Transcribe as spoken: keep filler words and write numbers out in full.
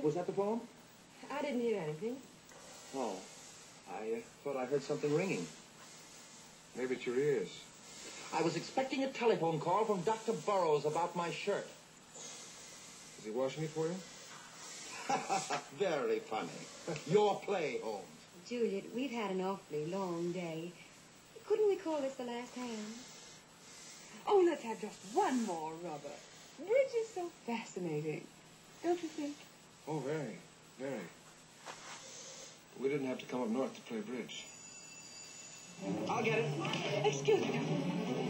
Was that the phone? I didn't hear anything. Oh, I uh, thought I heard something ringing. Maybe it's your ears. I was expecting a telephone call from Doctor Burroughs about my shirt. Is he washing it for you? Very funny. Your play, Holmes. Juliet, we've had an awfully long day. Couldn't we call this the last hand? Oh, let's have just one more rubber. Bridge is so fascinating, don't you think? Oh, very, very. We didn't have to come up north to play bridge. I'll get it. Excuse me.